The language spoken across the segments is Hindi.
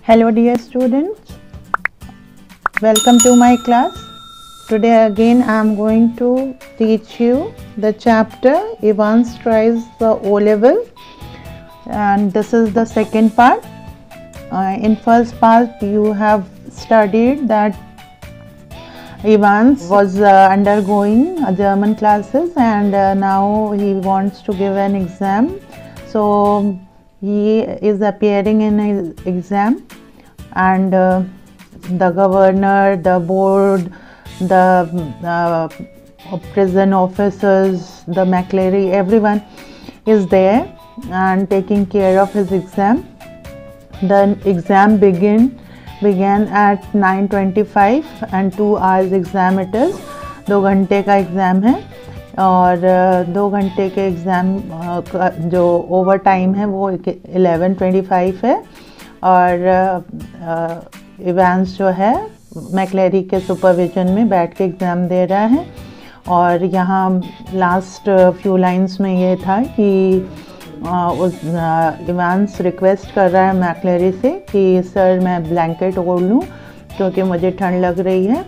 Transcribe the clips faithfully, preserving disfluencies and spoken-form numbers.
Hello dear students, welcome to my class. Today again I am going to teach you the chapter Evans tries the O-level, and this is the second part. Uh, in first part you have studied that Evans was uh, undergoing uh, German classes, and uh, now he wants to give an exam. So he is appearing in an exam, and uh, the governor, the board, the uh, prison officers, the McClary, everyone is there and taking care of his exam. The exam begin began at nine twenty-five and two hours exam it is. दो घंटे का एग्ज़ाम है और दो घंटे के एग्ज़ाम का जो ओवर टाइम है वो eleven twenty-five है, और इवांस जो है मैक्लेरी के सुपरविजन में बैठ के एग्ज़ाम दे रहा है। और यहाँ लास्ट फ्यू लाइंस में ये था कि आ, उस इवांस रिक्वेस्ट कर रहा है मैक्लेरी से कि सर मैं ब्लैंकेट ओढ़ लूँ क्योंकि मुझे ठंड लग रही है,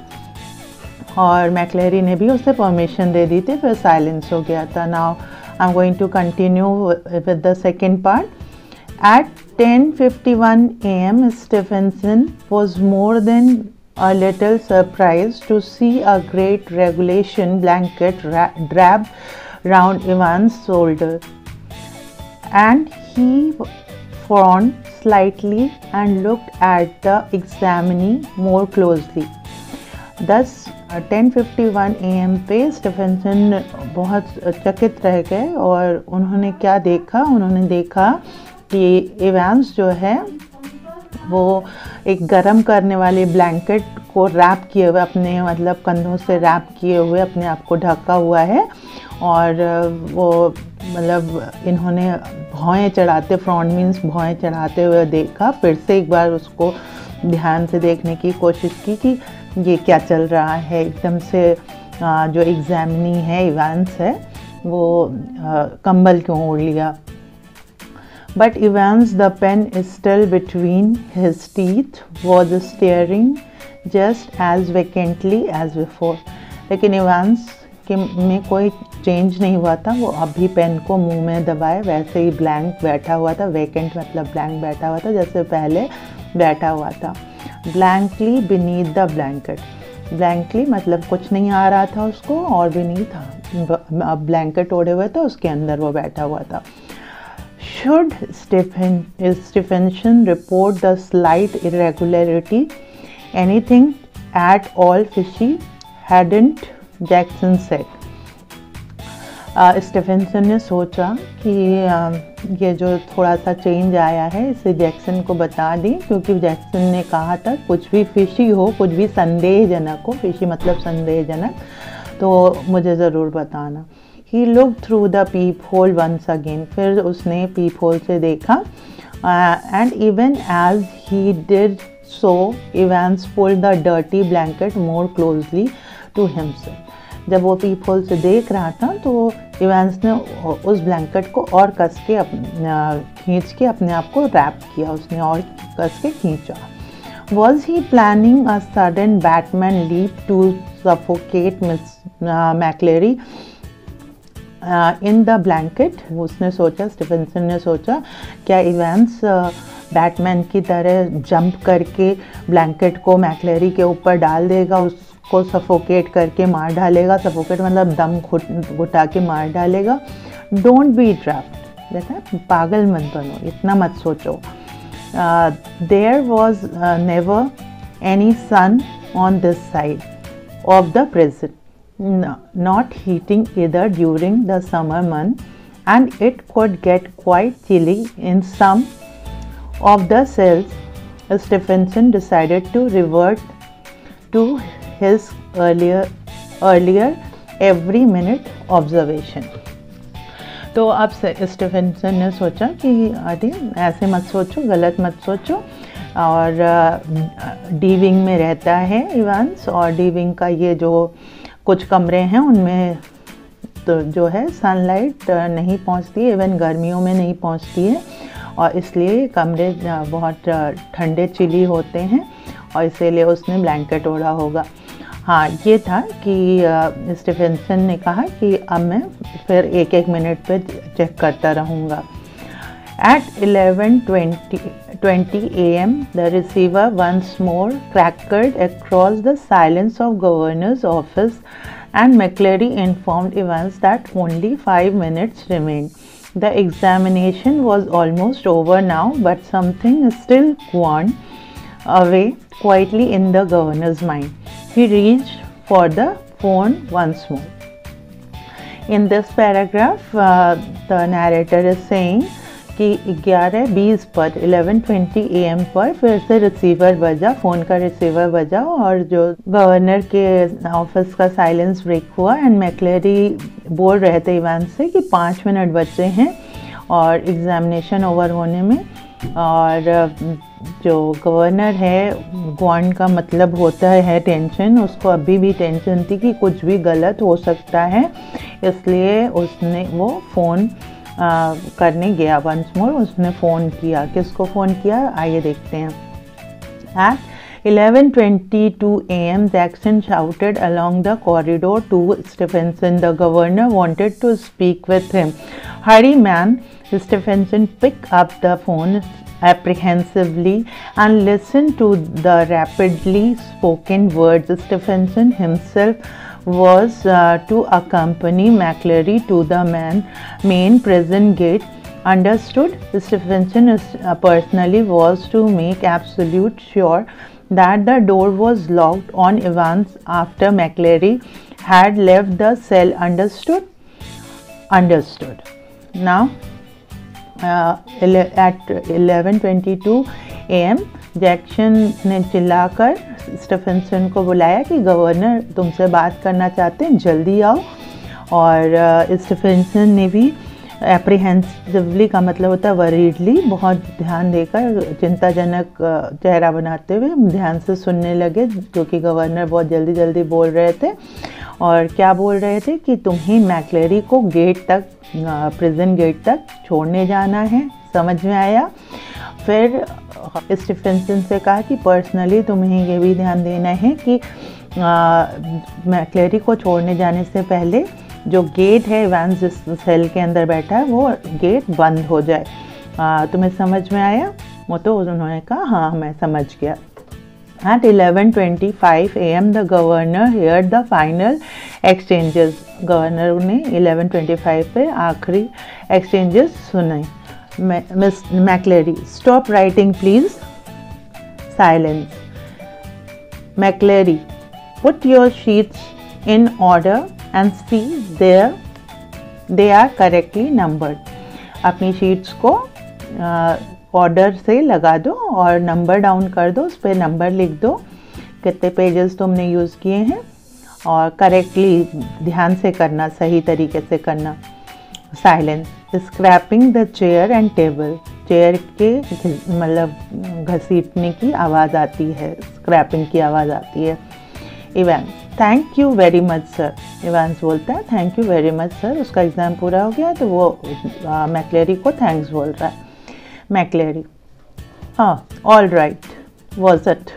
और मैक्लेरी ने भी उसे परमिशन दे दी थी, फिर साइलेंस हो गया था। Now I am going to continue with the second part. At ten fifty-one a m Stephenson was more than a little surprised to see a great regulation blanket draped round Evans' shoulder, and he frowned slightly and looked at the examinee more closely. Thus ten fifty-one a m पे स्टीफेंसन बहुत चकित रह गए, और उन्होंने क्या देखा? उन्होंने देखा कि इवांस जो है वो एक गरम करने वाले ब्लैंकेट को रैप किए हुए, अपने मतलब कंधों से रैप किए हुए अपने आप को ढका हुआ है, और वो मतलब इन्होंने भौएं चढ़ाते, फ्रॉन्ट मीन्स भौएं चढ़ाते हुए देखा। फिर से एक बार उसको ध्यान से देखने की कोशिश की कि ये क्या चल रहा है। एकदम से जो एग्जामिनी है इवांस है वो कंबल क्यों ओढ़ लिया। But Evans, the pen still between his teeth, was staring just as vacantly as before. लेकिन इवांस के में कोई चेंज नहीं हुआ था, वो अभी पेन को मुंह में दबाए वैसे ही ब्लैंक बैठा हुआ था। वैकेंट मतलब ब्लैंक बैठा हुआ था जैसे पहले बैठा हुआ था। Blankly beneath the blanket, blankly मतलब कुछ नहीं आ रहा था उसको, और बीनीथ अब ब्लैंकेट ओढ़े हुए था उसके अंदर वो बैठा हुआ था। Should Stephen, Stephenson report the slight irregularity, anything at all fishy, hadn't Jackson said. Stephenson ने सोचा कि uh, ये जो थोड़ा सा चेंज आया है इसे जैक्सन को बता दी, क्योंकि जैक्सन ने कहा था कुछ भी फिशी हो, कुछ भी संदेहजनक हो, फिशी मतलब संदेहजनक, तो मुझे ज़रूर बताना। He looked through the peephole once again. फिर उसने peephole से देखा, uh, and even as he did so, Evans pulled the dirty blanket more closely to himself. जब वो peephole से देख रहा था तो इवांस ने उस ब्लैंकेट को और कस के खींच के अपने आप को रैप किया, उसने और कस के खींचा। Was he planning a sudden Batman leap to suffocate Miss McClary in the blanket? उसने सोचा, स्टीफेंसन ने सोचा, क्या इवांस बैटमैन की तरह जंप करके ब्लैंकेट को मैक्लेरी के ऊपर डाल देगा, उसको सफोकेट करके मार डालेगा। सफोकेट मतलब दम घुटा के मार डालेगा। डोंट बी ट्रैप्ड, देखा, पागल मत बनो, इतना मत सोचो। There was never any sun on this side of the prison, No, not heating either during the summer month, and it could get quite chilly in some of the cells. Stephenson decided to revert to his earlier earlier every minute observation. तो अब स्टीफेंसन ने सोचा कि अरे ऐसे मत सोचो, गलत मत सोचो, और डी विंग में रहता है इवांस, और डी विंग का ये जो कुछ कमरे हैं उनमें तो जो है सनलाइट नहीं पहुंचती है, इवन गर्मियों में नहीं पहुंचती है, और इसलिए कमरे बहुत ठंडे चिली होते हैं और इसीलिए उसने ब्लैंकेट ओढ़ा होगा। हाँ, ये था कि स्टीफेंसन ने कहा कि अब मैं फिर एक एक मिनट पे चेक करता रहूँगा। At eleven twenty a m the receiver once more crackled across the silence of governor's office, and McCleary informed Evans that only five minutes remained. The examination was almost over now, but something still groaned away quietly in the governor's mind. He reached for the phone once more. In this paragraph, uh, the narrator is saying कि ग्यारह बीस पर eleven twenty a m पर फिर से रिसीवर बजा, फ़ोन का रिसीवर बजा और जो गवर्नर के ऑफिस का साइलेंस ब्रेक हुआ एंड मैक्लेरी बोल रहे थे इवांस से कि पाँच मिनट बचे हैं और एग्ज़ामिनेशन ओवर होने में। और जो गवर्नर है, ग्वान का मतलब होता है टेंशन, उसको अभी भी टेंशन थी कि कुछ भी गलत हो सकता है, इसलिए उसने वो फ़ोन आ, करने गया। वंस मोर उसने फ़ोन किया। किसको फ़ोन किया, आइए देखते हैं। At eleven twenty-two a m Jackson shouted along the corridor to Stephenson. The governor wanted to speak with him. Hurry, man. Stephenson picked up the phone apprehensively and listened to the rapidly spoken words. Stephenson himself was uh, to accompany McCleary to the man, main prison gate. Understood? Stephenson uh, personally was to make absolute sure that the door was locked on Evans after McCleary had left the cell. Understood? Understood. Now, uh, at eleven twenty-two a m Jackson ने चिल्लाकर स्टीफेंसन को बुलाया कि गवर्नर तुमसे बात करना चाहते हैं, जल्दी आओ। और स्टीफेंसन ने भी एप्रीहेंसिवली का मतलब होता है वरीडली, बहुत ध्यान देकर चिंताजनक चेहरा बनाते हुए ध्यान से सुनने लगे, क्योंकि गवर्नर बहुत जल्दी जल्दी बोल रहे थे। और क्या बोल रहे थे कि तुम्हें मैक्लेरी को गेट तक, प्रिजन गेट तक छोड़ने जाना है, समझ में आया। फिर स्टीफेंसन से कहा कि पर्सनली तुम्हें ये भी ध्यान देना है कि मैक्लेरी को छोड़ने जाने से पहले जो गेट है इवांस जिस सेल के अंदर बैठा है वो गेट बंद हो जाए। आ, तुम्हें समझ में आया? वो तो उन्होंने कहा हाँ मैं समझ गया। At eleven twenty-five a m the governor heard the final exchanges. Governor ने eleven twenty-five पे आखिरी exchanges सुने। Miss McCleary, stop writing please. Silence. McCleary, put your sheets in order and see there they are correctly numbered. अपनी शीट्स को ऑर्डर uh, से लगा दो और नंबर डाउन कर दो, उस पर नंबर लिख दो कितने पेजेस तुमने यूज़ किए हैं और करेक्टली ध्यान से करना, सही तरीके से करना। Silence. Scraping the chair and table. Chair के मतलब घसीटने की आवाज़ आती है, स्क्रैपिंग की आवाज़ आती है। Evans, thank you very much sir. Evans बोलता है thank you very much sir, उसका एग्ज़ाम पूरा हो गया तो वो मैक्लेरी को थैंक्स बोल रहा है। मैक्लेरी, हाँ ऑल राइट वॉज इट.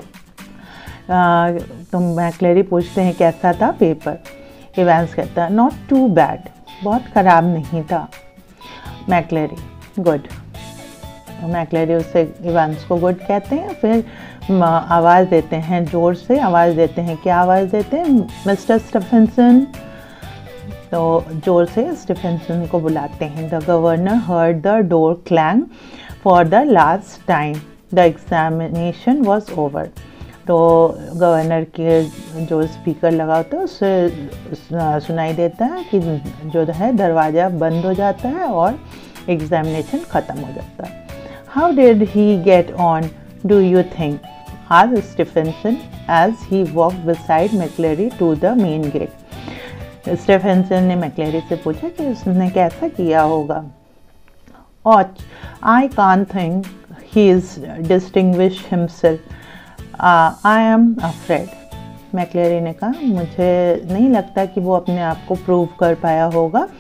तुम मैक्लेरी पूछते हैं कैसा था पेपर। इवांस कहता है नॉट टू बैड, बहुत ख़राब नहीं था। मैक्लेरी, गुड. मैक्लेरी उससे इवांस को गुड कहते हैं। फिर आवाज़ देते हैं, जोर से आवाज़ देते हैं। क्या आवाज़ देते हैं? Mr Stephenson. तो जोर से स्टीफेंसन को बुलाते हैं। The governor heard the door clang for the last time, the examination was over. तो गवर्नर के जो स्पीकर लगा होता है उससे सुनाई देता है कि जो है दरवाज़ा बंद हो जाता है और एग्जामिनेशन ख़त्म हो जाता है. How did he get on do you think? asked Stephenson as he walked beside McCleary to the main gate. Stephenson ने मैक्लेरी से पूछा कि उसने कैसा किया होगा. Och, I can't think he's distinguished himself. Uh, I am afraid. मैक्लेरी ने कहा मुझे नहीं लगता कि वो अपने आप को प्रूव कर पाया होगा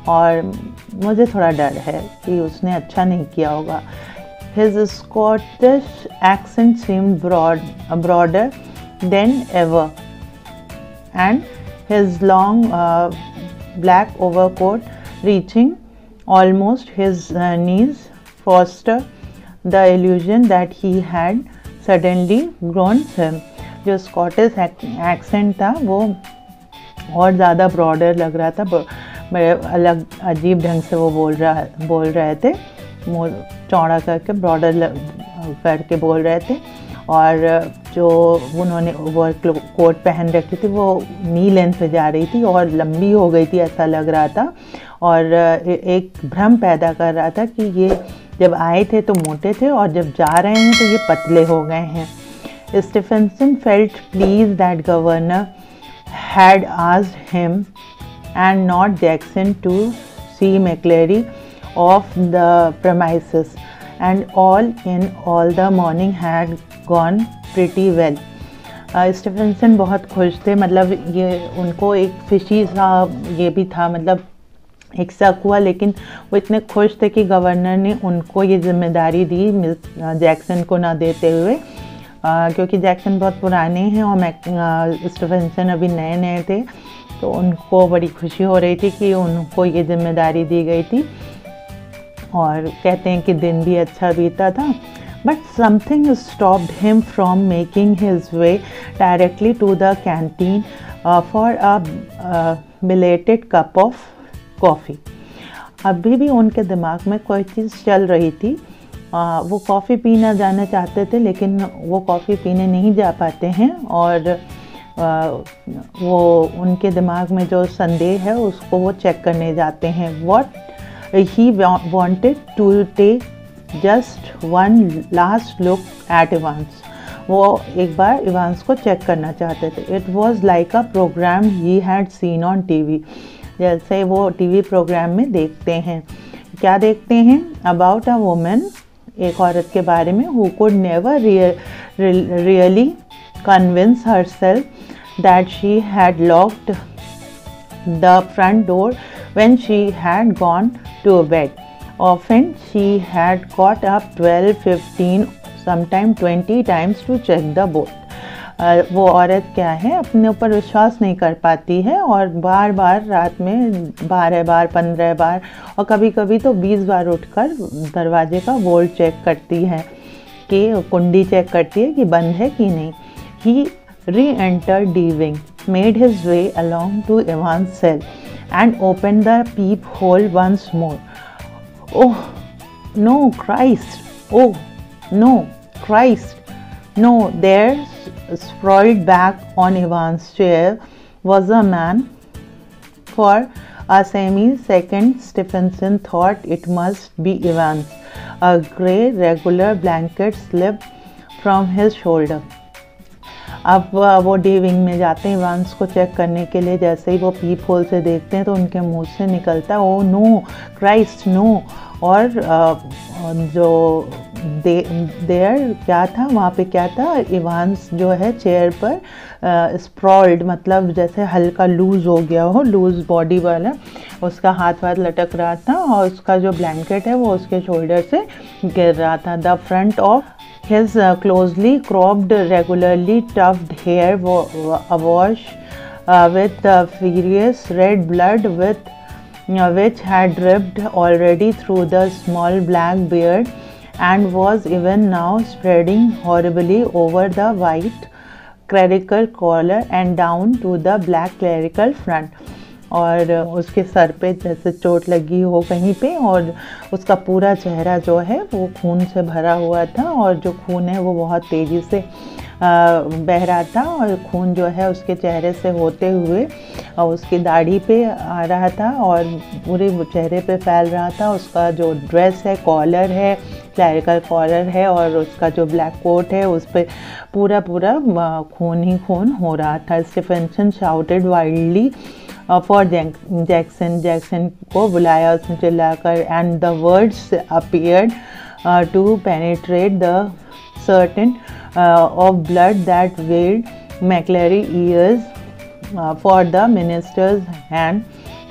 और मुझे थोड़ा डर है कि उसने अच्छा नहीं किया होगा। His Scottish accent seemed broad, broader than ever, and his long uh, black overcoat reaching almost his uh, knees fostered the illusion that he had suddenly grown thin. जो स्कॉटिश एक्सेंट था वो और ज़्यादा ब्रॉडर लग रहा था, बड़े अलग अजीब ढंग से वो बोल रहा बोल रहे थे, मुँह चौड़ा करके ब्रॉडर करके बोल रहे थे। और जो उन्होंने ओवर कोट पहन रखी थी वो नी लेंथ पे जा रही थी और लंबी हो गई थी ऐसा लग रहा था, और एक भ्रम पैदा कर रहा था कि ये जब आए थे तो मोटे थे और जब जा रहे हैं तो ये पतले हो गए हैं। Stephenson felt pleased that governor had asked him and not Jackson to see McClary off the premises, and all in all the morning had gone pretty well. Stephenson uh, बहुत खुश थे, मतलब ये उनको एक फिशी सा ये भी था, मतलब एक शक हुआ, लेकिन वो इतने खुश थे कि गवर्नर ने उनको ये जिम्मेदारी दी जैक्सन को ना देते हुए, Uh, क्योंकि जैक्सन बहुत पुराने हैं और मैक स्टीफेंसन अभी नए नए थे, तो उनको बड़ी खुशी हो रही थी कि उनको ये जिम्मेदारी दी गई थी। और कहते हैं कि दिन भी अच्छा बीता था, but something stopped him from making his way directly to the canteen for a belated cup of coffee. अभी भी उनके दिमाग में कोई चीज़ चल रही थी, आ, वो कॉफ़ी पीना जाना चाहते थे, लेकिन वो कॉफ़ी पीने नहीं जा पाते हैं, और आ, वो उनके दिमाग में जो संदेह है उसको वो चेक करने जाते हैं। What he wanted to take just one last look at Evans, वो एक बार इवांस को चेक करना चाहते थे। It was like a programme he had seen on TV, जैसे वो टीवी प्रोग्राम में देखते हैं। क्या देखते हैं? अबाउट अ वुमन, एक औरत के बारे में, who could never really convince herself that she had locked the front door when she had gone to bed. Often she had got up twelve, fifteen, sometimes twenty times to check the board. वो औरत क्या है, अपने ऊपर विश्वास नहीं कर पाती है और बार बार रात में बारह बार, पंद्रह बार और कभी कभी तो बीस बार उठकर दरवाजे का बोल्ट चेक करती है, कि कुंडी चेक करती है कि बंद है कि नहीं। He re-enter the wing, made his way along to Evans cell and open the peephole once more. Oh no Christ, oh no Christ, no, there, sprawled back on Ivan's chair, was a man. For a semi-second, Stephenson thought it must be Evans. A grey, regular blanket slipped from his shoulder. अब वो डी विंग में जाते हैं इवांस को चेक करने के लिए। जैसे ही वो पीप होल से देखते हैं तो उनके मुंह से निकलता है, ओ नो क्राइस्ट नो। और जो दे देयर क्या था वहाँ पे, क्या था, इवांस जो है चेयर पर स्प्रॉल्ड, मतलब जैसे हल्का लूज़ हो गया हो, लूज़ बॉडी वाला, उसका हाथ वाथ लटक रहा था और उसका जो ब्लैंकेट है वो उसके शोल्डर से गिर रहा था। The front of his uh, closely cropped, regularly tufted hair awash uh, with uh, furious red blood, with uh, which had dripped already through the small black beard and was even now spreading horribly over the white clerical collar and down to the black clerical front. और उसके सर पे जैसे चोट लगी हो कहीं पे, और उसका पूरा चेहरा जो है वो खून से भरा हुआ था, और जो खून है वो बहुत तेज़ी से बह रहा था, और खून जो है उसके चेहरे से होते हुए और उसकी दाढ़ी पे आ रहा था और पूरे चेहरे पे फैल रहा था। उसका जो ड्रेस है, कॉलर है, क्लैरिकल कॉलर है, और उसका जो ब्लैक कोट है उस पर पूरा पूरा खून ही खून हो रहा था। Stephenson shouted wildly for Jackson, Jackson को बुलाया उसने चिल्लाकर, and the words appeared to penetrate the curtain of blood that veiled McClary ears, for the minister's hand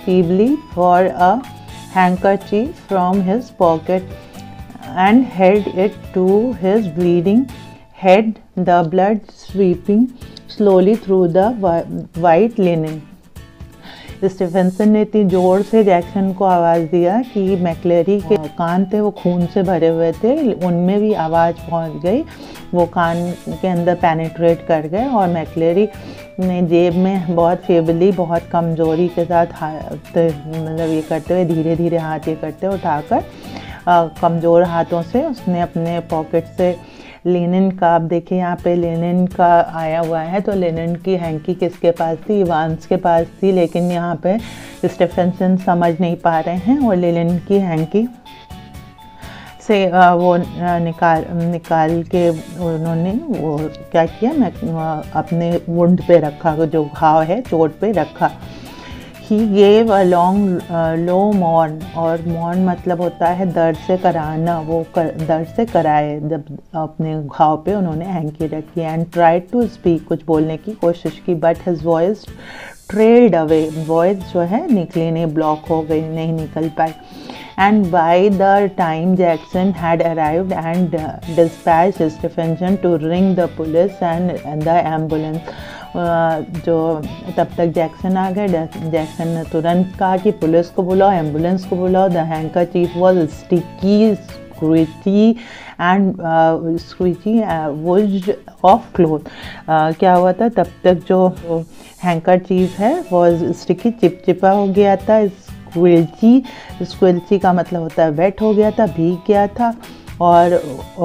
feebly for a handkerchief from his pocket and held it to his bleeding head, the blood sweeping slowly through the white linen. Stephenson ने इतनी ज़ोर से जैक्सन को आवाज़ दिया कि मैक्लेरी के कान थे वो खून से भरे हुए थे, उनमें भी आवाज़ पहुंच गई, वो कान के अंदर पेनिट्रेट कर गए और मैक्लेरी ने जेब में बहुत फेबली, बहुत कमज़ोरी के साथ मतलब ये करते हुए, धीरे धीरे हाथ ये करते उठाकर कमज़ोर हाथों से उसने अपने पॉकेट से लिनन का, आप देखिए यहाँ पे लिनन का आया हुआ है, तो लिनन की हैंकी किसके पास थी? इवांस के पास थी, लेकिन यहाँ पे स्टीफेंसन समझ नहीं पा रहे हैं और लिनन की हैंकी से वो निकाल निकाल के उन्होंने वो क्या किया, मैं अपने वुंड पे रखा, जो घाव है चोट पे रखा। He gave a long uh, low mourn, और mourn मतलब होता है दर्द से कराना, वो कर, दर्द से कराए जब अपने घाव पे उन्होंने हैंकी रखी। एंड tried to speak, कुछ बोलने की कोशिश की, but his voice trailed away, voice जो है निकली नहीं, ब्लॉक हो गई, नहीं निकल पाई। And by the time Jackson had arrived and uh, dispatched Stephenson to ring the police and, and the ambulance, uh, जो तब तक जैक्सन आ गए, जैक्सन ने तुरंत कहा कि पुलिस को बुलाओ, एम्बुलेंस को बुलाओ। The handkerchief was sticky, squishy and squishy oozed of cloth. क्या हुआ था, तब तक जो हैंकरचीफ है वो स्टिकी, चिपचिपा हो गया था, स्क्विल्ची, स्क्विल्ची का मतलब होता है वेट हो गया था, भीग गया था, और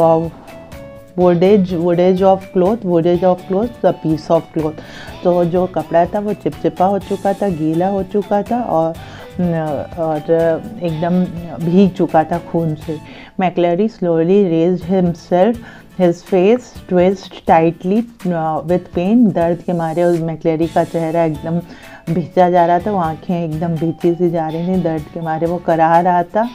wodges wodges of cloth, wodges of cloth the piece of cloth, तो जो कपड़ा था वो चिपचिपा हो चुका था, गीला हो चुका था और और एकदम भीग चुका था खून से। McCleary slowly raised himself, his face twist tightly with pain, दर्द के मारे उस मैक्लेरी का चेहरा एकदम भिंचा जा रहा था, वो आँखें एकदम भींची सी जा रही थी, दर्द के मारे वो करा रहा था।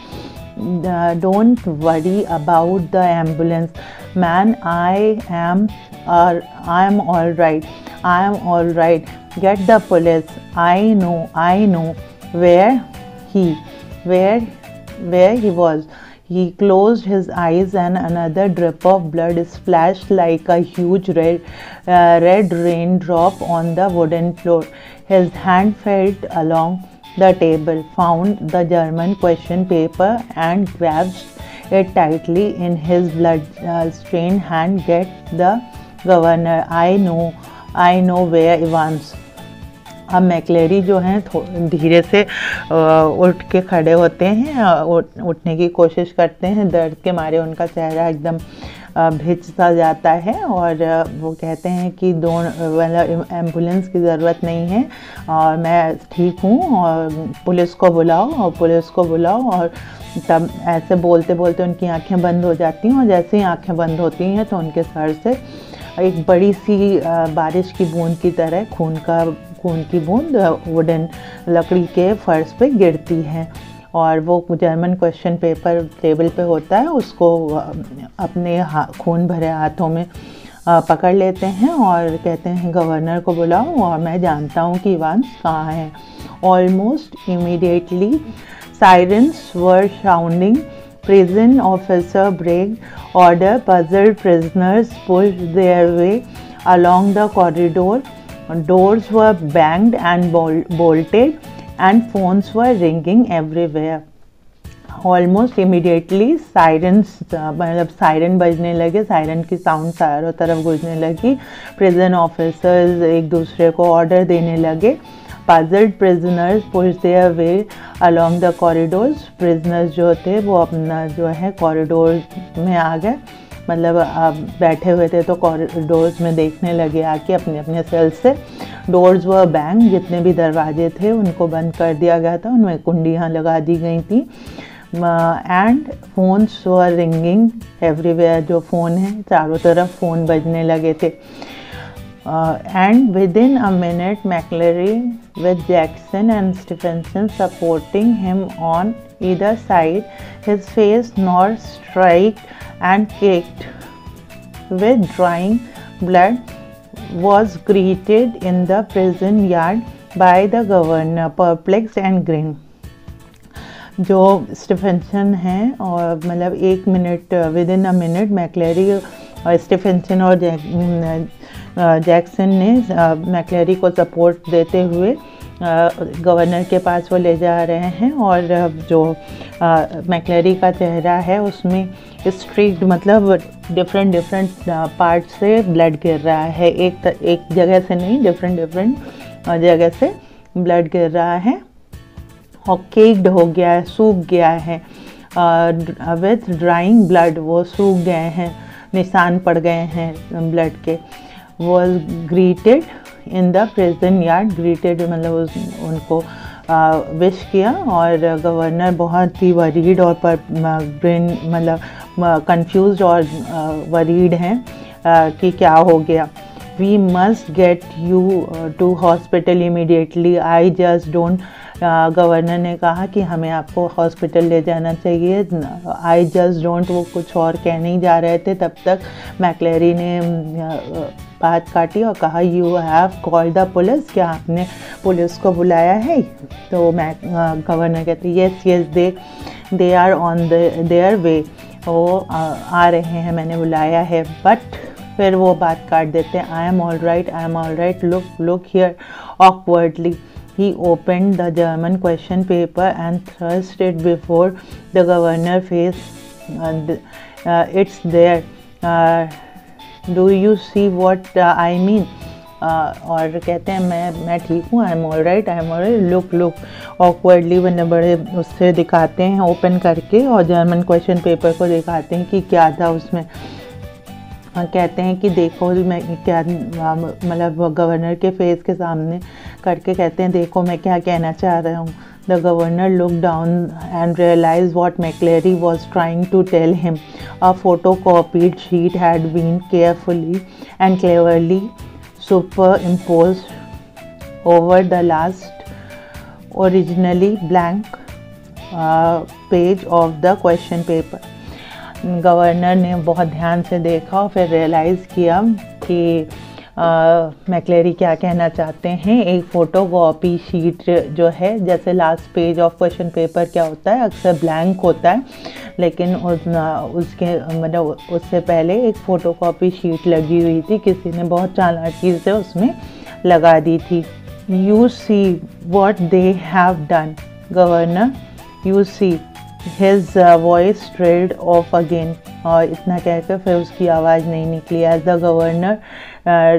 Don't worry about the ambulance man, I am I am all right, I am all right, get the police, I know I know where he where where he was. He closed his eyes and another drip of blood splashed like a huge red, uh, red raindrop on the wooden floor. His hand felt along the table, found the German question paper and grasped it tightly in his blood-stained uh, hand. Get the governor. I know, I know where Evans. अब मैक्लेरी जो हैं धीरे से उठ के खड़े होते हैं, उठने की कोशिश करते हैं, दर्द के मारे उनका चेहरा एकदम भिज सा जाता है, और वो कहते हैं कि दोनों मतलब एम्बुलेंस की ज़रूरत नहीं है और मैं ठीक हूँ, और पुलिस को बुलाओ और पुलिस को बुलाओ। और तब ऐसे बोलते बोलते उनकी आंखें बंद हो जाती हैं, और जैसे ही आंखें बंद होती हैं तो उनके सर से एक बड़ी सी बारिश की बूंद की तरह खून का खून की बूंद वुडन लकड़ी के फर्श पे गिरती है, और वो जर्मन क्वेश्चन पेपर टेबल पे होता है, उसको अपने खून भरे हाथों में पकड़ लेते हैं और कहते हैं गवर्नर को बुलाओ और मैं जानता हूँ कि इवांस कहाँ है। Almost immediately sirens were sounding, prison officer break order, puzzled prisoners pushed their way along the corridor, doors were banged and bol bolted and phones were ringing everywhere. Almost immediately sirens मतलब सायरन बजने लगे, सायरन की साउंड चारों तरफ गूंजने लगी, प्रिजन ऑफिसर्स एक दूसरे को ऑर्डर देने लगे। Puzzled prisoners pushed their way along the corridors, prisoners जो थे वो अपना जो है कॉरिडोर में आ गए, मतलब आप बैठे हुए थे तो कॉरिडोर्स में देखने लगे आके अपने अपने सेल से। डोर्स व बैंग, जितने भी दरवाजे थे उनको बंद कर दिया गया था, उनमें कुंडियाँ लगा दी गई थी। And phones were ringing everywhere, जो फ़ोन है चारों तरफ फ़ोन बजने लगे थे। And within a minute McCleary with Jackson and Stephenson supporting him on either side, his face nor streaked and caked with drying blood, was greeted in the prison yard by the governor, perplexed and grin. जो स्टीफेंसन हैं और मतलब एक मिनट within a minute McCleary और स्टीफेंसन और जैक्सन ने मैक्लेरी को सपोर्ट देते हुए गवर्नर के पास वो ले जा रहे हैं और जो मैक्लेरी का चेहरा है उसमें स्ट्रीक्ड मतलब डिफरेंट डिफरेंट पार्ट से ब्लड गिर रहा है, एक एक जगह से नहीं, डिफरेंट डिफरेंट जगह से ब्लड गिर रहा है और केक्ड हो गया है, सूख गया है विथ ड्राइंग ब्लड, वो सूख गए हैं, निशान पड़ गए हैं ब्लड के। Was greeted in the prison yard, greeted मतलब उस, उनको विश किया और गवर्नर बहुत ही वरीड और पर ब्रेन मतलब कंफ्यूज और वरीड हैं कि क्या हो गया। We must get you to hospital immediately, I just don't, governor ने कहा कि हमें आपको हॉस्पिटल ले जाना चाहिए, आई जस्ट डोंट, वो कुछ और कह नहीं जा रहे थे तब तक मैक्लेरी ने बात काटी और कहा you have called the police, क्या आपने पुलिस को बुलाया है? तो मैक गवर्नर कहते yes yes they they are on the their way, वो आ, आ रहे हैं, मैंने बुलाया है। बट फिर वो बात काट देते हैं, I am all right, I am all right, look look here. Awkwardly he opened the German question paper and thrust it before the governor's face. And uh, it's there. Uh, do you see what uh, I mean? Uh, और कहते हैं मैं मैं ठीक हूँ, I am all right, I am all right, look look. Awkwardly बने बड़े उससे दिखाते हैं ओपन करके और जर्मन क्वेश्चन पेपर को दिखाते हैं कि क्या था उसमें। कहते हैं कि देखो मैं क्या, मतलब गवर्नर के फेस के सामने करके कहते हैं देखो मैं क्या कहना चाह रहा हूँ। The governor look down and realise what McCleary was trying to tell him. A photocopied sheet had been carefully and cleverly superimpose over the last originally blank page of the question paper. Governor ने बहुत ध्यान से देखा और फिर रियलाइज़ किया कि मैक्लेरी क्या कहना चाहते हैं। एक फ़ोटो कॉपी शीट जो है, जैसे last page of question paper क्या होता है, अक्सर ब्लैंक होता है, लेकिन उस, उसके मतलब उससे पहले एक फ़ोटो कॉपी शीट लगी हुई थी, किसी ने बहुत चालाकी से उसमें लगा दी थी। You see what they have done governor, you see. His uh, voice trailed off again, और इतना कहकर फिर उसकी आवाज़ नहीं निकली। As the governor uh,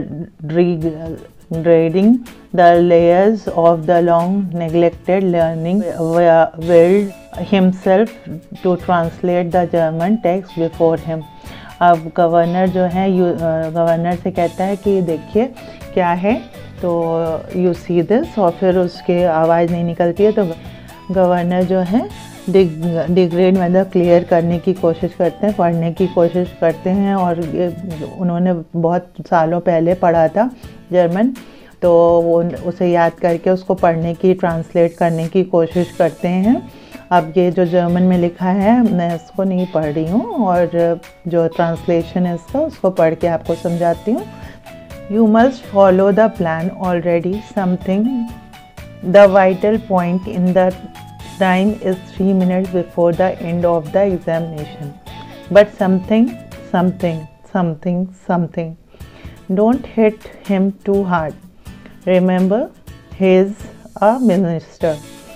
dreading the layers of the long neglected learning, willed himself to translate the German text before him. अब गवर्नर जो है गवर्नर से कहता है कि देखिए क्या है, तो यू सी दिस, और फिर उसके आवाज़ नहीं निकलती है तो गवर्नर जो है डिग्रेड मतलब क्लियर करने की कोशिश करते हैं, पढ़ने की कोशिश करते हैं। और उन्होंने बहुत सालों पहले पढ़ा था जर्मन, तो वो उसे याद करके उसको पढ़ने की, ट्रांसलेट करने की कोशिश करते हैं। अब ये जो जर्मन में लिखा है मैं इसको नहीं पढ़ रही हूँ, और जो ट्रांसलेशन है इसका उसको पढ़ के आपको समझाती हूँ। You must follow the plan already something, the vital point in the time is three minutes before the end of the examination, but something something something something, don't hit him too hard, remember he's a minister,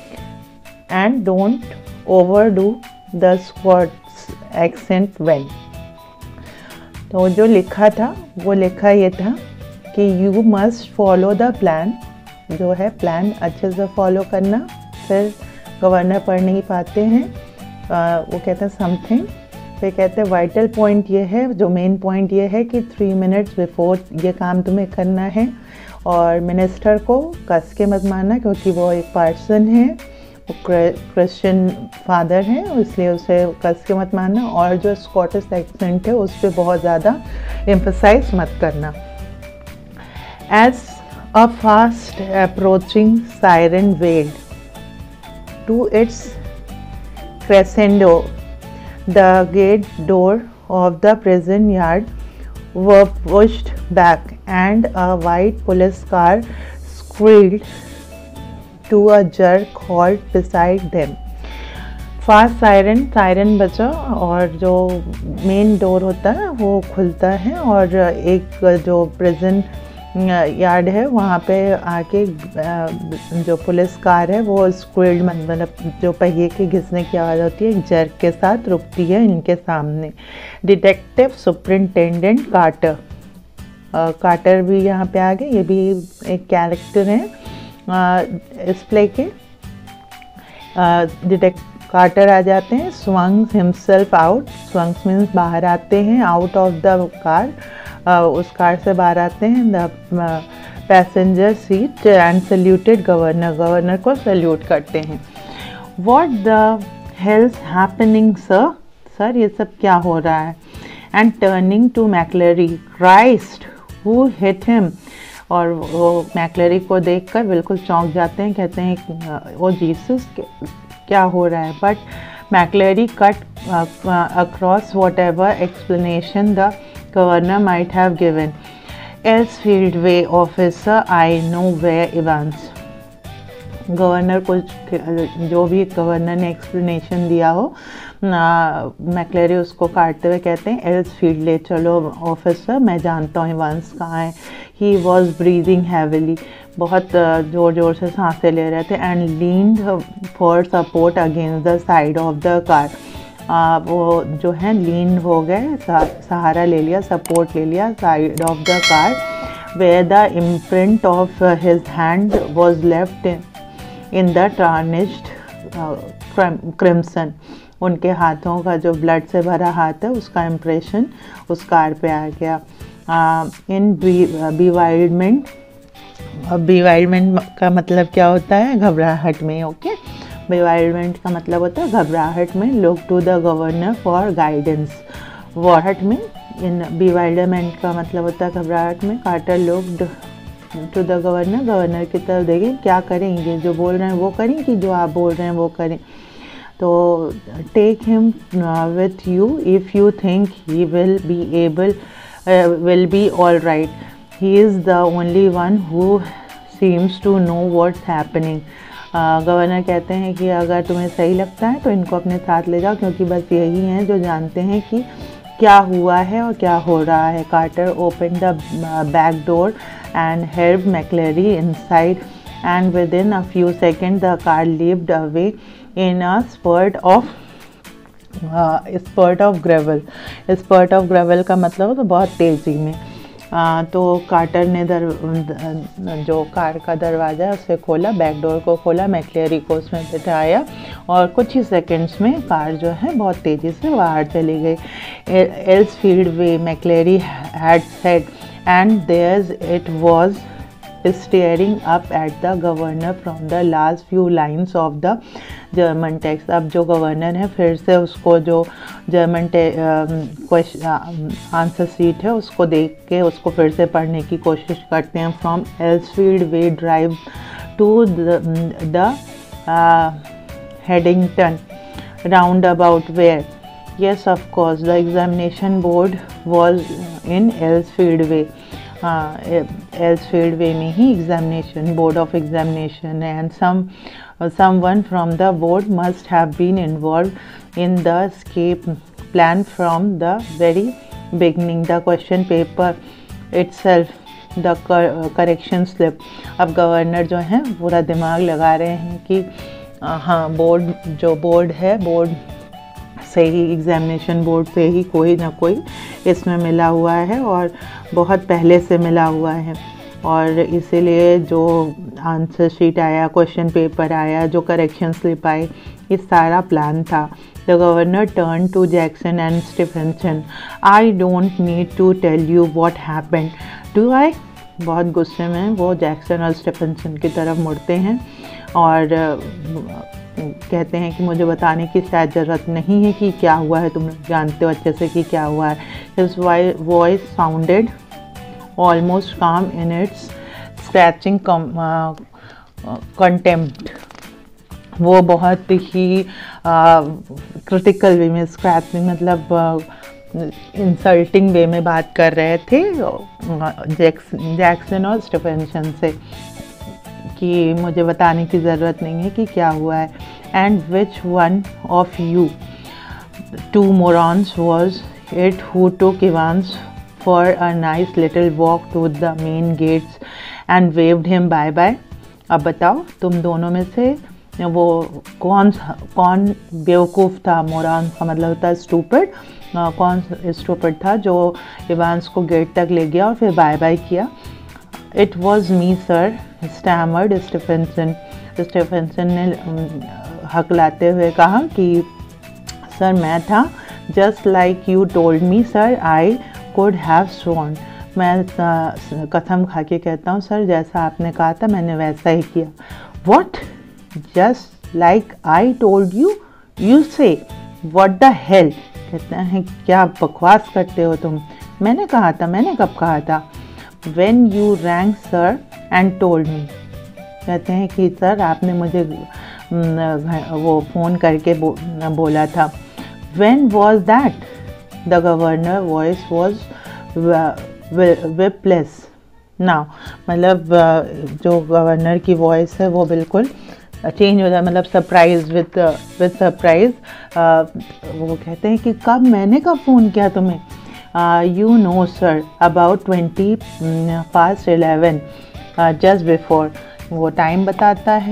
and don't overdo the Scots accent well। तो जो लिखा था वो लिखा ये था कि you must follow the plan, जो है प्लान अच्छे से फॉलो करना। फिर गवर्नर पढ़ नहीं पाते हैं, आ, वो कहते हैं समथिंग, फिर कहते हैं वाइटल पॉइंट ये है, जो मेन पॉइंट ये है कि थ्री मिनट्स बिफोर ये काम तुम्हें करना है, और मिनिस्टर को कस के मत मारना क्योंकि वो एक पर्सन है, वो क्रिश्चियन फादर है, इसलिए उसे कस के मत मारना, और जो स्कॉटिश एक्सेंट है उस पर बहुत ज़्यादा एम्फसाइज मत करना। As a fast approaching siren welled to its crescendo, the gate door of the prison yard were pushed back and a white police car squealed to a jerk halt beside them. Fast siren siren बजा और जो मेन डोर होता है वो खुलता है और एक जो प्रिजन यार्ड है वहाँ पे आके जो पुलिस कार है वो स्क्विड मतलब जो पहिए के घिसने की आवाज़ होती है एक जर्क के साथ रुकती है इनके सामने। डिटेक्टिव सुपरिंटेंडेंट कार्टर, कार्टर भी यहाँ पे आ गए, ये भी एक कैरेक्टर हैं इस प्ले के। डिटेक्ट कार्टर आ जाते हैं। Swings himself out, swings means बाहर आते हैं, आउट ऑफ द कार, उस कार से बाहर आते हैं। The passenger seat and saluted governor, governor को सल्यूट करते हैं। What the hell's happening sir, sir ये सब क्या हो रहा है। And turning to McCleary, Christ who hit him, और वो मैक्लेरी को देखकर बिल्कुल चौंक जाते हैं, कहते हैं ओ जीसस क्या हो रहा है। But McCleary cut across whatever explanation the governor might have given. Elsfield way officer I know where Evans, governor को जो भी गवर्नर ने एक्सप्लेनेशन दिया हो मैक्लेरी उसको काटते हुए कहते हैं एल्सफील्ड ले चलो ऑफिसर, मैं जानता हूँ इवांस कहाँ है। ही वॉज ब्रीदिंग हैविली, बहुत ज़ोर ज़ोर से सांसें ले रहे थे। And leaned for support against the side of the car, वो जो है लीन हो गए, सहारा ले लिया, सपोर्ट ले लिया side of the car. Where the imprint of his hand was left in the tarnished crimson, उनके हाथों का जो ब्लड से भरा हाथ है उसका इम्प्रेशन उस कार पे आ गया। इन बीवाइल्डमेंट, बीवाइल्डमेंट का मतलब क्या होता है, घबराहट में। ओके, बीवाइल्डमेंट का मतलब होता है घबराहट में। Look to the governor for guidance, वॉहट में इन बीवाइल्डमेंट का मतलब होता है घबराहट में। Carter looked to the governor, governor की तरफ देखें, क्या करेंगे, जो बोल रहे हैं वो करें कि जो आप बोल रहे हैं वो करें। तो take him with you if you think he will be able will be all right, he is the only one who seems to know what's happening. Governor कहते हैं कि अगर तुम्हें सही लगता है तो इनको अपने साथ ले जाओ, क्योंकि बस यही हैं जो जानते हैं कि क्या हुआ है और क्या हो रहा है। Carter open the back door and helped McCleary inside, and within a few seconds the car leaped away in a spurt of uh, spurt of gravel. spurt of gravel का मतलब तो बहुत तेज़ी में। uh, तो कार्टर ने दर जो कार का दरवाज़ा है उसे खोला, बैक डोर को खोला, मैक्लेरी को उसमें बिठाया और कुछ ही सेकंड्स में कार जो है बहुत तेज़ी से बाहर चली गई। Elsfield way McCleary had said, and there it was staring up at the governor from the last few lines of the German text. अब जो गवर्नर है फिर से उसको जो जर्मन क्वेश्चन आंसर शीट है उसको देख के उसको फिर से पढ़ने की कोशिश करते हैं। From Elsfield way drive to the Headington roundabout where, yes of course the examination board was in Elsfield way, uh, Elsfield way में ही examination board of examination, and some uh, someone from the board must have been involved in the escape plan from the very beginning. The question paper itself, the correction slip, अब गवर्नर जो हैं पूरा दिमाग लगा रहे हैं कि हाँ बोर्ड जो बोर्ड है बोर्ड से ही एग्जामिनेशन बोर्ड से ही कोई ना कोई इसमें मिला हुआ है और बहुत पहले से मिला हुआ है, और इसीलिए जो आंसर शीट आया, क्वेश्चन पेपर आया, जो करेक्शन स्लिप आई, ये सारा प्लान था। The governor turn to Jackson and Stephenson, I don't need to tell you what happened do I, बहुत गुस्से में वो जैक्सन और स्टीफेंसन की तरफ मुड़ते हैं और कहते हैं कि मुझे बताने की शायद ज़रूरत नहीं है कि क्या हुआ है, तुम जानते हो अच्छे से कि क्या हुआ है। हिज वॉइस साउंडेड ऑलमोस्ट काम इन इट्स स्क्रैचिंग कंटेम्प्ट, वो बहुत ही क्रिटिकल वे में, स्क्रैचिंग मतलब इंसल्टिंग वे में बात कर रहे थे जैक्सन और स्टीफेंसन से। कि मुझे बताने की ज़रूरत नहीं है कि क्या हुआ है. And which one of you two morons was it who took Evans for a nice little walk to the main gates and waved him bye bye? अब बताओ तुम दोनों में से वो कौन कौन बेवकूफ़ था. मोरान का मतलब होता है स्टूपिड. कौन स्टूपिड था जो इवांस को गेट तक ले गया और फिर बाय बाय किया. It was me sir, stammered Stephenson. Stephenson ने हकलाते हुए कहा कि सर मैं था. Just like you told me sir, I could have sworn. मैं कसम खा के कहता हूँ सर, जैसा आपने कहा था मैंने वैसा ही किया. What? Just like I told you, you say what the hell. कहते हैं क्या बकवास करते हो तुम. मैंने कहा था, मैंने कब कहा था. When you rang sir and told me. कहते हैं कि सर आपने मुझे वो फ़ोन करके बो, बोला था. When was that. The governor voice was whipless. Now मतलब जो गवर्नर की वॉइस है वो बिल्कुल चेंज हो जाए, मतलब सरप्राइज विद विद सरप्राइज. वो कहते हैं कि कब, मैंने कब फ़ोन किया तुम्हें. You know sir about twenty past eleven, just before. वो टाइम बताता है.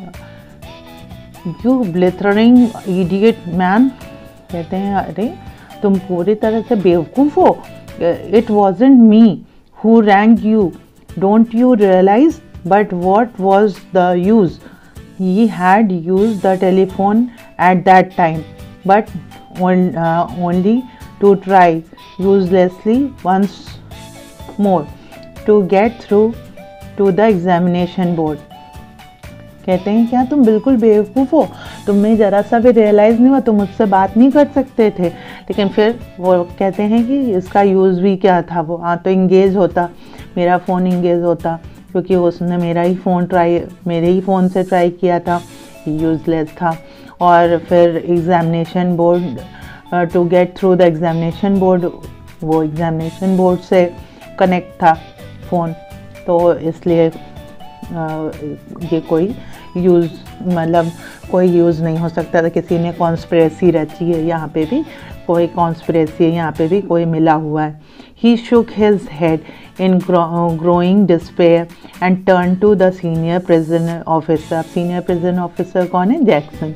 You blithering idiot man. कहते हैं अरे तुम पूरी तरह से बेवकूफ़ हो. It wasn't me who rang you, don't you realise. But what was the use. He had used the telephone at that time, but on, uh, only to try uselessly once more to get through to the examination board. कहते हैं क्या तुम बिल्कुल बेवकूफ़ हो, तुम्हें ज़रा सा भी रियलाइज़ नहीं हुआ, तुम मुझसे बात नहीं कर सकते थे. लेकिन फिर वो कहते हैं कि इसका यूज़ भी क्या था. वो हाँ तो इंगेज होता, मेरा फ़ोन इंगेज होता, क्योंकि उसने मेरा ही फ़ोन ट्राई मेरे ही फ़ोन से ट्राई किया था. यूज़लेस था. और फिर examination board, to get through the examination board, वो एग्ज़ामिनेशन बोर्ड से कनेक्ट था फ़ोन, तो इसलिए uh, ये कोई यूज़ मतलब कोई यूज़ नहीं हो सकता था. किसी ने कॉन्स्पिरेसी रची है, यहाँ पे भी कोई कॉन्स्पिरेसी है, यहाँ पे भी कोई मिला हुआ है. He shook his head in growing despair and turned to the senior prison officer. Senior prison officer कौन है? Jackson.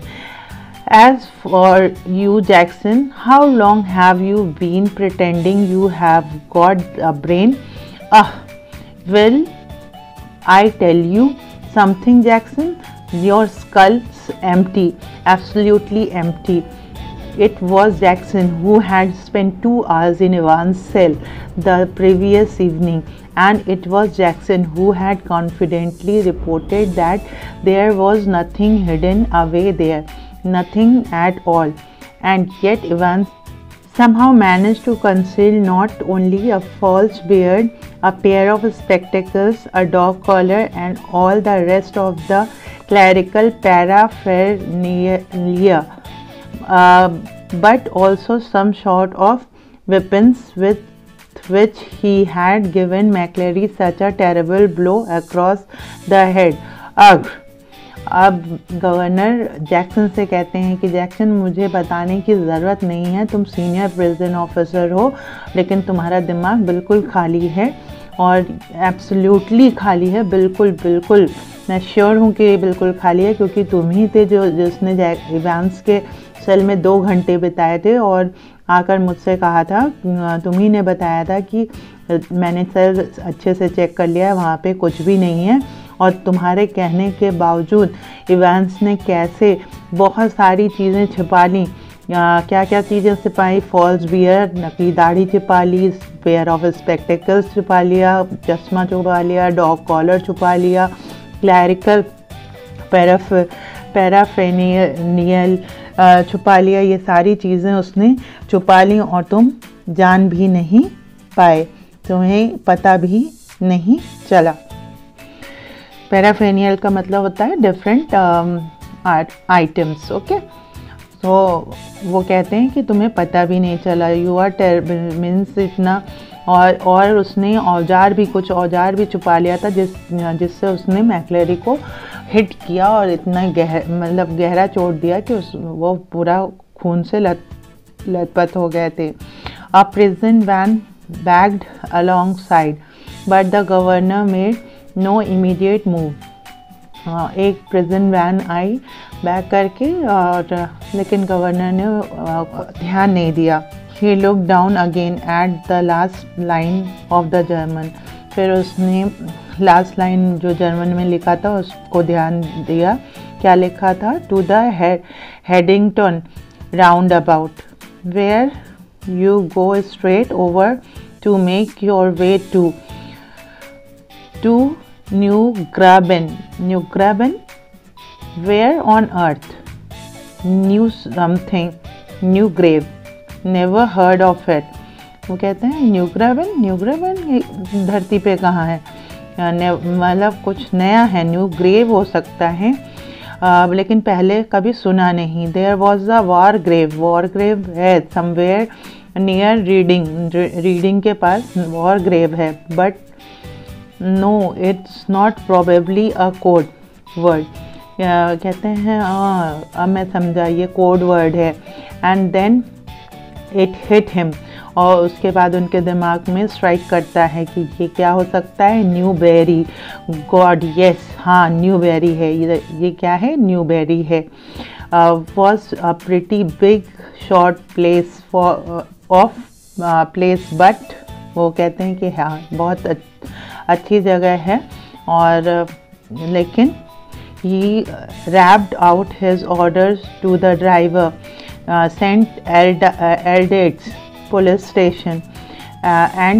As for you, Jackson, how long have you been pretending you have got a brain? Ah, well, I tell you something, Jackson. Your skull's empty, absolutely empty. It was Jackson who had spent two hours in Evan's cell the previous evening, and it was Jackson who had confidently reported that there was nothing hidden away there, nothing at all. And yet Evans somehow managed to conceal not only a false beard, a pair of spectacles, a dog collar, and all the rest of the clerical paraphernalia, Uh, but also some sort of weapons with which he had given McClary such a terrible blow across the head. अब अब गवर्नर जैक्सन से कहते हैं कि जैक्सन मुझे बताने की ज़रूरत नहीं है, तुम सीनियर प्रिजन ऑफिसर हो, लेकिन तुम्हारा दिमाग बिल्कुल खाली है और एब्सोल्युटली खाली है. बिल्कुल बिल्कुल मैं श्योर हूँ कि बिल्कुल खाली है, क्योंकि तुम ही थे जो जिसने इवांस के सेल में दो घंटे बिताए थे और आकर मुझसे कहा था, तुम ही ने बताया था कि मैंने सर अच्छे से चेक कर लिया है, वहाँ पे कुछ भी नहीं है. और तुम्हारे कहने के बावजूद इवांस ने कैसे बहुत सारी चीज़ें छिपा ली. क्या क्या चीज़ें छिपाई? फॉल्स बियर, नकली दाढ़ी छिपा ली, पेयर ऑफ स्पेक्टिकल्स छिपा लिया, चश्मा छुपा लिया, डॉग कॉलर छुपा लिया, क्लैरिकल पैराफ पैराफेनियल छुपा लिया. ये सारी चीज़ें उसने छुपा ली और तुम जान भी नहीं पाए, तुम्हें पता भी नहीं चला. पैराफेनियल का मतलब होता है डिफरेंट आइटम्स. ओके, तो वो कहते हैं कि तुम्हें पता भी नहीं चला. यू आर टेरिबल मीन्स इतना और और उसने औजार भी कुछ औजार भी छुपा लिया था जिस जिससे उसने मैक्लेरी को हिट किया और इतना गहर मतलब गहरा चोट दिया कि उस वो पूरा खून से लत लथपथ हो गए थे। A prison van backed alongside but the governor made no immediate move. हाँ, एक प्रिजन वैन आई बैग करके और लेकिन गवर्नर ने ध्यान नहीं दिया। He look down again at the last line of the German. फिर उसने लास्ट लाइन जो जर्मन में लिखा था उसको ध्यान दिया। क्या लिखा था? To the Headington roundabout where you go straight over to make your way to to New Graben. New Graben? Where on earth? New something. New grave. Never heard of it. वो कहते हैं न्यू ग्राबन न्यू ग्राबन धरती पे कहाँ है, मतलब कुछ नया है। न्यू ग्रेव हो सकता है आ, लेकिन पहले कभी सुना नहीं। There was a war grave. War grave है समवेयर नियर रीडिंग। रीडिंग के पास वॉर ग्रेव है but no it's not probably a code word. कहते हैं अब मैं समझा ये कोड वर्ड है। And then it hit him, और उसके बाद उनके दिमाग में स्ट्राइक करता है कि ये क्या हो सकता है? Newbury. गॉड यस, हाँ न्यू बेरी है। ये ये क्या है? न्यू बेरी है। Was a pretty big short place for of place but वो कहते हैं कि हाँ बहुत अच्छी जगह है और लेकिन he rapped out his orders to the driver, Saint Aldate's police station and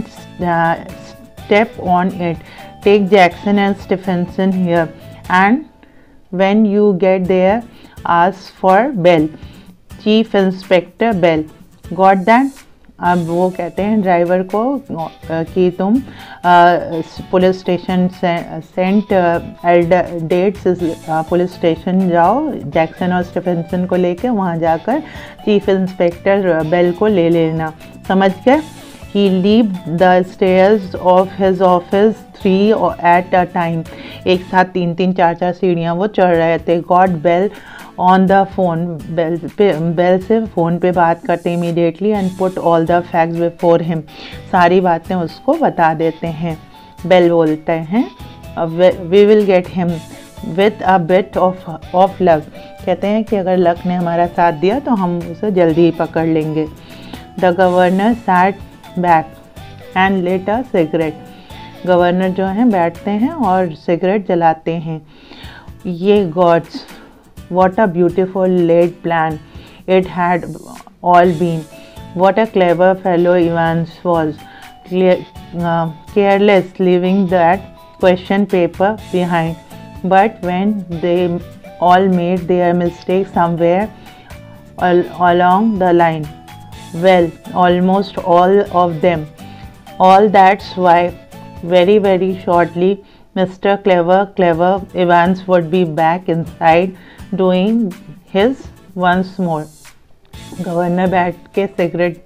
step on it, take Jackson and Stephenson here and when you get there ask for Bell, chief inspector Bell. Got that? अब वो कहते हैं ड्राइवर को कि तुम police station Saint Aldate's police station जाओ, जैक्सन और स्टीफेंसन को लेके वहाँ जाकर चीफ इंस्पेक्टर बेल को ले लेना। समझ गए? He leave the stairs of his office three at a time. एक साथ तीन तीन चार चार सीढ़ियाँ वो चढ़ रहे थे। God Bell on the phone, Bell पे बेल से फ़ोन पे बात करते immediately and put all the facts before him. सारी बातें उसको बता देते हैं। बेल बोलते हैं we will get him with a bit of of luck. कहते हैं कि अगर लक ने हमारा साथ दिया तो हम उसे जल्दी ही पकड़ लेंगे। The governor sat back and lit a cigarette. Governor जो हैं बैठते हैं और सिगरेट जलाते हैं। ये gods, what a beautiful laid plan it had all been. What a clever fellow Evans was, Clear, uh, careless leaving that question paper behind. But when they all made their mistake somewhere al along the line, well, almost all of them, all that's why very very shortly Mister Clever Clever Evans would be back inside doing his once more. Governor बैठ के सिगरेट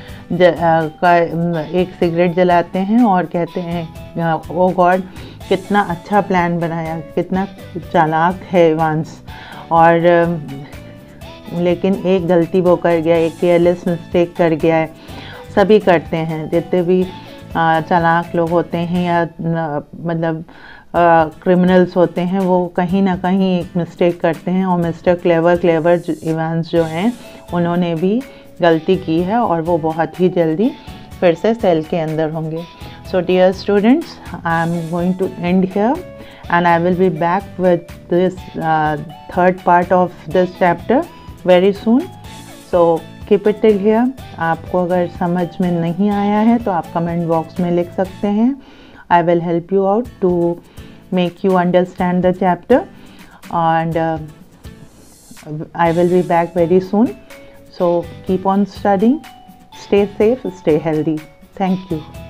का एक सिगरेट जलाते हैं और कहते हैं ओ गॉड कितना अच्छा प्लान बनाया, कितना चालाक है इवांस। और लेकिन एक गलती वो कर गया, एक केयरलेस मिस्टेक कर गया है। सभी करते हैं, जितने भी चालाक लोग होते हैं या मतलब क्रिमिनल्स होते हैं वो कहीं ना कहीं एक मिस्टेक करते हैं। और मिस्टर क्लेवर क्लेवर इवांस जो हैं उन्होंने भी गलती की है और वो बहुत ही जल्दी फिर से सेल के अंदर होंगे। So dear students, I am going to end here and I will be back with this third part of this chapter very soon. So keep it till here. आपको अगर समझ में नहीं आया है तो आप कमेंट बॉक्स में लिख सकते हैं। I will help you out to make you understand the chapter and uh, I will be back very soon. So keep on studying, stay safe, stay healthy. Thank you.